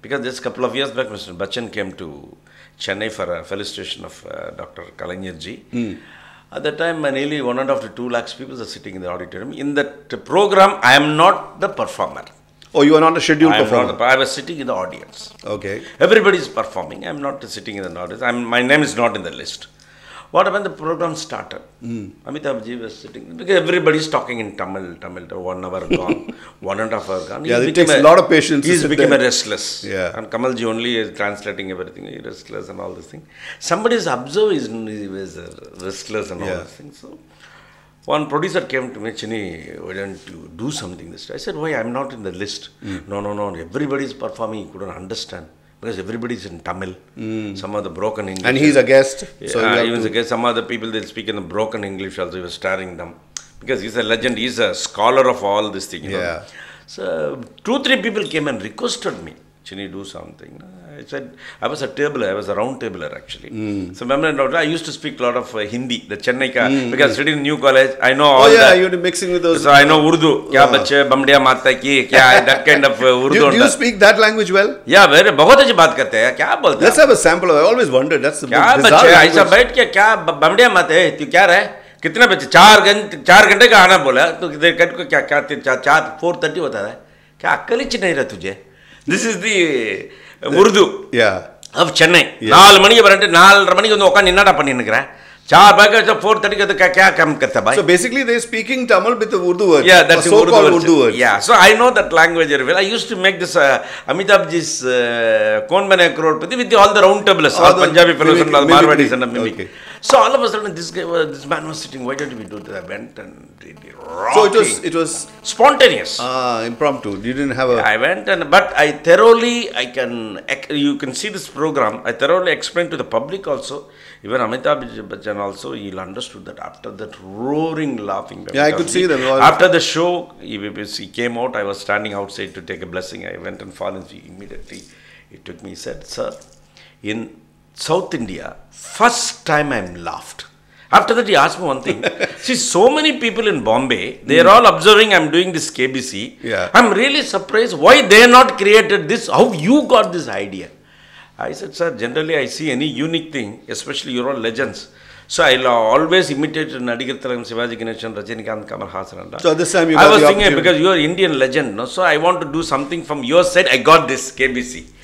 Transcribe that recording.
Because this couple of years back, Mr. Bachchan came to Chennai for a felicitation of Dr. Kalaignar-ji. At that time, nearly 1.5 to 2 lakhs people are sitting in the auditorium. In that program, I am not the performer. Oh, you are not a scheduled performer? I was sitting in the audience. Okay. Everybody is performing. I am not sitting in the audience. My name is not in the list. What happened? The program started. Amitabh-ji was sitting, because everybody is talking in Tamil, 1 hour gone, 1.5 hour gone. Yeah, it takes a lot of patience. He's become a restless. Yeah. And Kamalji only is translating everything, he's restless and all this thing. Somebody is observed, he was restless and all this thing. So, one producer came to me, Chini, why don't you do something this day? I said, why? I'm not in the list. No, everybody is performing, he couldn't understand. Because everybody is in Tamil, some of the broken English. And he's a guest. So he was a guest. Some other people, they speak in the broken English also, he was staring them. Because he's a legend, he's a scholar of all this thing. You know? So 2-3 people came and requested me, Chini, do something. I said, I was a round tabler actually. So remember, I used to speak a lot of Hindi, the Chennai because studying in New College, I know all that. You're mixing with those. So I know Urdu, kya bache, bamdiya mata ki, kya, that kind of Urdu. Do you speak that language well? Yeah, very, बहुत अच्छी बात करते हैं, क्या बोलते हैं? Let's have a sample. I always wondered, that's the क्या bizarre बच्चे, language. ऐसा बैठ के क्या बमड़िया मत है, तू क्या रहे? कितने बच्चे? 4 घंटे का आना बोला, तो किधर को क्या 4:30 होता है? क्या अक्कल ही नहीं रहा तुझे? This is the Urdu. Yeah. Of Chennai. 4 மணிக்கு வரட்டு 4:30 மணிக்கு வந்து உட்கார்ந்து என்னடா பண்ணிட்டு இருக்கற? 4 பாக்க 4:30 के तो क्या काम करता भाई? So basically they are speaking Tamil with the Urdu words. Yeah, that's so-called Urdu words. Yeah, so I know that language very well. I used to make this Amitabh-ji's Kaun Bane Crorepati with all the round tablers, all Punjabi fellows and all Marwadis and mimic. Okay. So all of a sudden this man was sitting, why don't we do this? I went and did it. So it was spontaneous. Impromptu. You didn't have a... I went but I thoroughly, you can see this program, I thoroughly explained to the public also. Even Amitabh Bachchan also, he understood that after that roaring laughing. Yeah, I could see them. After the show, he came out, I was standing outside to take a blessing. I went and fallen immediately. He took me, he said, sir, in South India, first time I laughed. After that, he asked me one thing. See, so many people in Bombay, they are all observing I'm doing this KBC. Yeah. I'm really surprised why they not created this, how you got this idea. I said, sir, generally I see any unique thing, especially you're all legends. So I'll always imitate Nadigar Tilakam, Shivaji Ganeshan, Rajinikanth, Kamal Haasan. So this time I was thinking, because you're Indian legend, no? So I want to do something from your side. I got this KBC.